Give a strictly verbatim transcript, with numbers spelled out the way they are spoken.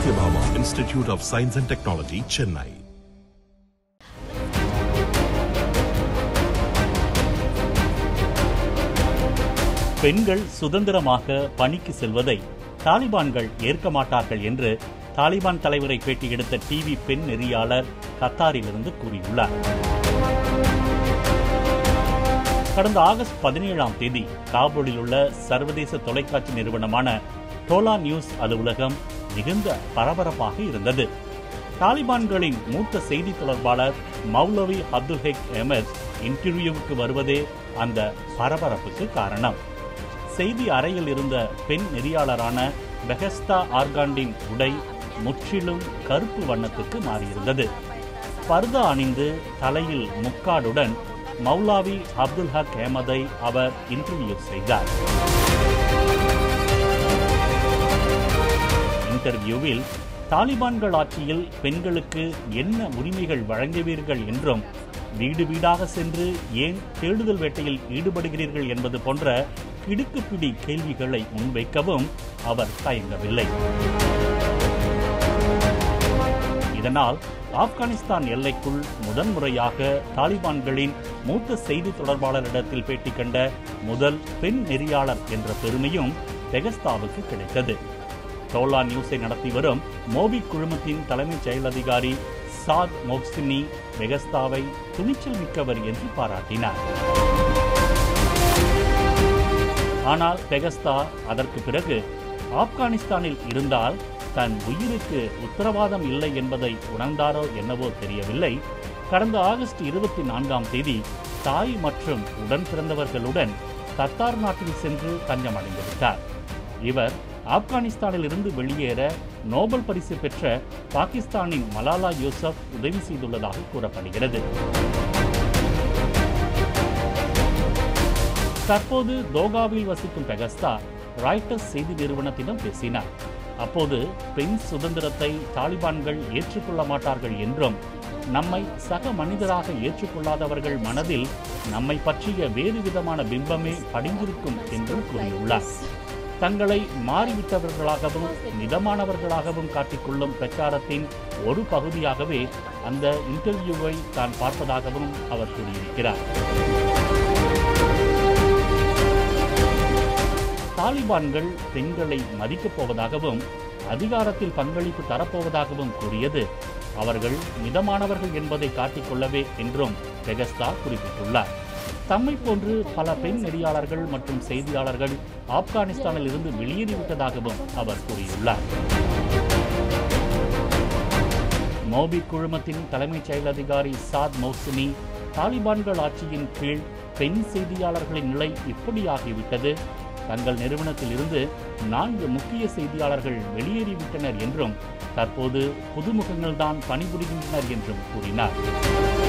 Satyabhama Institute of Science and Technology, Chennai. பெண்கள் சுதந்திரமாக பணிக்கு செல்வதை தாலிபான்கள் ஏற்க மாட்டார்கள் என்று தாலிபான் தலைவரை பேட்டி எடுத்த டிவி பெண் நெறியாளர் கத்தாரிலிருந்து கூறியுள்ளார். கடந்த ஆகஸ்ட் பதினேழாம் தேதி காபூலில் உள்ள சர்வதேச தொலைக்காட்சி நிறுவனமான டோலா நியூஸ் அலுவலகம் மிகுந்த பரபரப்பாக இருந்தது. தாலிபான்களின் மூத்த செய்தி தொடர்பாளர் மௌலவி அப்துல் ஹக் அஹமத் இன்டர்வியூவுக்கு வருவதே அந்த பரபரப்புக்கு காரணம். செய்தி அறையில் இருந்த பெண் நெறியாளரான பெஹஸ்தா ஆர்காண்டின் உடை முற்றிலும் கருப்பு வண்ணத்துக்கு மாறியிருந்தது. பர்தா அணிந்து தலையில் முக்காடுடன் மௌலாவி அப்துல் ஹக் அஹமதை அவர் இன்டர்வியூ செய்தார். இன்டர்வியூவில் தாலிபான்கள் ஆட்சியில் பெண்களுக்கு என்ன உரிமைகள் வழங்குவீர்கள் என்றும் வீடு வீடாக சென்று ஏன் தேடுதல் வேட்டையில் ஈடுபடுகிறீர்கள் என்பது போன்ற கிடுக்குப்பிடி கேள்விகளை முன்வைக்கவும் அவர் தயங்கவில்லை. இதனால் ஆப்கானிஸ்தான் எல்லைக்குள் முதன்முறையாக தாலிபான்களின் மூத்த செய்தி தொடர்பாளரிடத்தில் பேட்டி கண்ட முதல் பெண் நெறியாளர் என்ற பெருமையும் பெகஸ்தாவுக்கு கிடைத்தது. டோலா நியூஸை நடத்தி வரும் மோபி குழுமத்தின் தலைமைச் செயல் அதிகாரி சாத் மொஹ்சினி பெகஸ்தாவை துணிச்சல் மிக்கவர் என்று பாராட்டினார். ஆனால் பெகஸ்தா அதற்கு பிறகு ஆப்கானிஸ்தானில் இருந்தால் தன் உயிருக்கு உத்தரவாதம் இல்லை என்பதை உணர்ந்தாரோ என்னவோ தெரியவில்லை. கடந்த ஆகஸ்ட் இருபத்தி நான்காம் தேதி தாய் மற்றும் உடன் பிறந்தவர்களுடன் கத்தார் நாட்டில் சென்று தஞ்சமடைந்துவிட்டார். இவர் ஆப்கானிஸ்தானில் இருந்து வெளியேற நோபல் பரிசு பெற்ற பாகிஸ்தானின் மலாலா யூசப் உதவி செய்துள்ளதாக கூறப்படுகிறது. தற்போது தோகாவில் வசிக்கும் பெகஸ்தா ராய்ட்டர்ஸ் செய்தி நிறுவனத்திடம் பேசினார். அப்போது பெண் சுதந்திரத்தை தாலிபான்கள் ஏற்றுக்கொள்ள மாட்டார்கள் என்றும் நம்மை சக மனிதராக ஏற்றுக்கொள்ளாதவர்கள் மனதில் நம்மை பற்றிய வேறு விதமான பிம்பமே படிந்திருக்கும் என்றும் கூறியுள்ளார். தங்களை மாறிவிட்டவர்களாகவும் மிதமானவர்களாகவும் காட்டிக்கொள்ளும் பிரச்சாரத்தின் ஒரு பகுதியாகவே அந்த இன்டர்வியூவை தான் பார்ப்பதாகவும் அவர் கூறியிருக்கிறார். தாலிபான்கள் பெண்களை மதிக்கப் போவதாகவும் அதிகாரத்தில் பங்களிப்பு தரப்போவதாகவும் கூறியது அவர்கள் மிதமானவர்கள் என்பதை காட்டிக்கொள்ளவே என்றும் பெகஸ்தா குறிப்பிட்டுள்ளார். தம்மை போன்று பல பெண் நெறியாளர்கள் மற்றும் செய்தியாளர்கள் ஆப்கானிஸ்தானில் இருந்து வெளியேறிவிட்டதாகவும் அவர் கூறியுள்ளார். மோபி குழுமத்தின் தலைமைச் செயல் அதிகாரி சாத் மொஹ்சினி தாலிபான்கள் ஆட்சியின் கீழ் பெண் செய்தியாளர்களின் நிலை இப்படியாகிவிட்டது, தங்கள் நிறுவனத்தில் இருந்து நான்கு முக்கிய செய்தியாளர்கள் வெளியேறிவிட்டனர் என்றும் தற்போது புதுமுகங்கள்தான் பணிபுரிகின்றனர் என்றும் கூறினார்.